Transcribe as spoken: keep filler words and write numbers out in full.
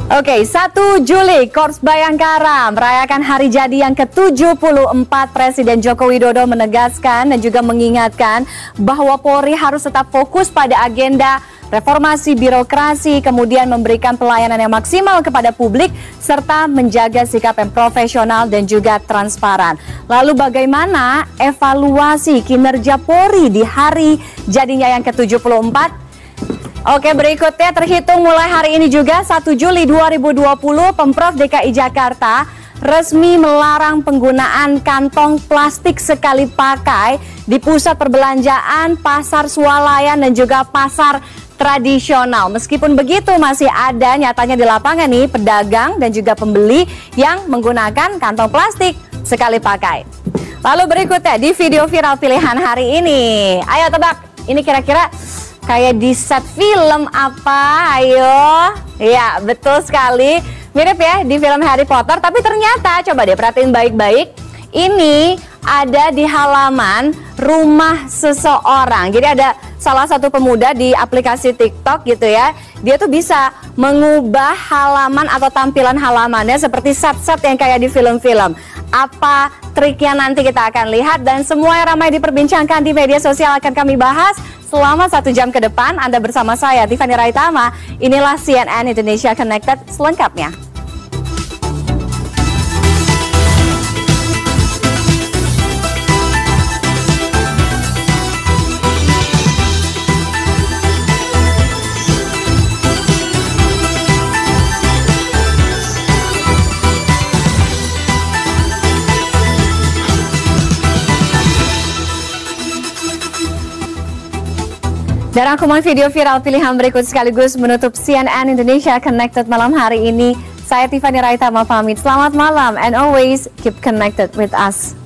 Oke, satu Juli, Korps Bayangkara merayakan hari jadi yang ke tujuh puluh empat. Presiden Joko Widodo menegaskan dan juga mengingatkan bahwa Polri harus tetap fokus pada agenda reformasi birokrasi, kemudian memberikan pelayanan yang maksimal kepada publik, serta menjaga sikap yang profesional dan juga transparan. Lalu bagaimana evaluasi kinerja Polri di hari jadinya yang ke tujuh puluh empat? Oke, berikutnya terhitung mulai hari ini juga satu Juli dua ribu dua puluh, Pemprov D K I Jakarta resmi melarang penggunaan kantong plastik sekali pakai di pusat perbelanjaan, pasar swalayan dan juga pasar tradisional. Meskipun begitu masih ada nyatanya di lapangan nih pedagang dan juga pembeli yang menggunakan kantong plastik sekali pakai. Lalu berikutnya di video viral pilihan hari ini. Ayo tebak, ini kira-kira kayak di set film apa? Ayo. Ya, betul sekali. Mirip ya di film Harry Potter, tapi ternyata coba deh perhatiin baik-baik. Ini ada di halaman rumah seseorang. Jadi ada salah satu pemuda di aplikasi TikTok gitu ya. Dia tuh bisa mengubah halaman atau tampilan halamannya seperti set-set yang kayak di film-film. Apa triknya nanti kita akan lihat, dan semua yang ramai diperbincangkan di media sosial akan kami bahas selama satu jam ke depan. Anda bersama saya Tiffany Raitama. Inilah C N N Indonesia Connected selengkapnya. Dan rangkuman video viral pilihan berikut sekaligus menutup C N N Indonesia Connected malam hari ini. Saya Tiffany Raitama pamit. Selamat malam and always keep connected with us.